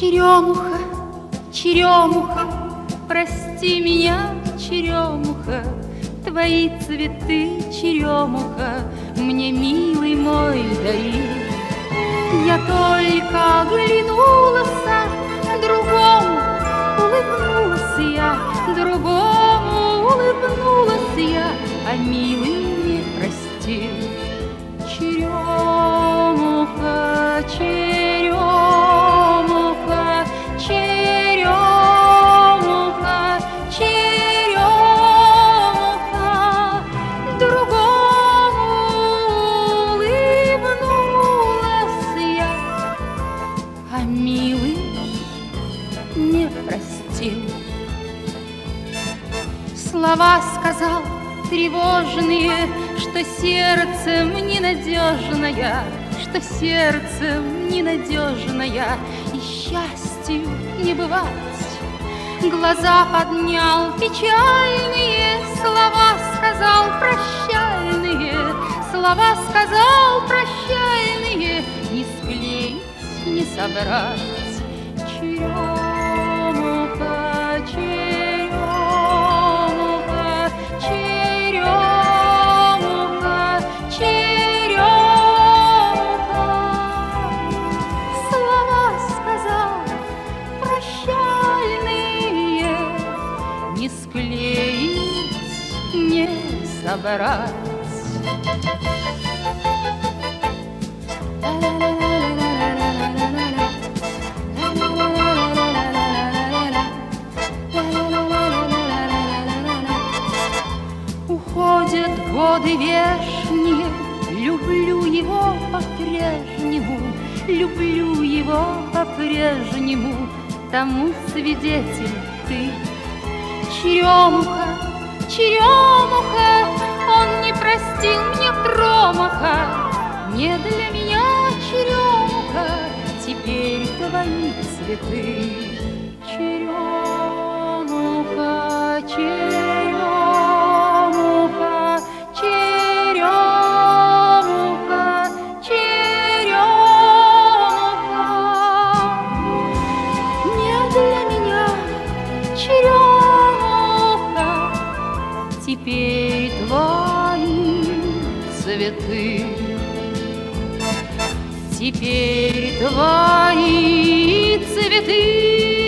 Черемуха, черемуха, прости меня, черемуха, твои цветы, черемуха, мне, милый мой, дари. Я только оглянулась, другому улыбнулась я, другому улыбнулась я, а милый не простил. Черемуха, черемуха, черемуха, черемуха, другому улыбнулась я, а милый не простил. Слова сказал тревожные, что сердцем ненадежная, что сердцем ненадежная, и счастью не бывать. Глаза поднял печальные, слова сказал прощальные, слова сказал прощальные, не склеить, не собрать. Черемуха, черемуха, черемуха, черемуха, слова сказал прощальные, не склеить, не собрать. Уходят годы вешние, люблю его по-прежнему, люблю его по-прежнему, тому свидетель ты. Черемуха, черемуха, он не простил мне промаха, не для меня, черемуха, теперь твои цветы. Черемуха, черемуха, черемуха, черемуха, не для меня, черемуха, теперь твои цветы. Теперь твои цветы.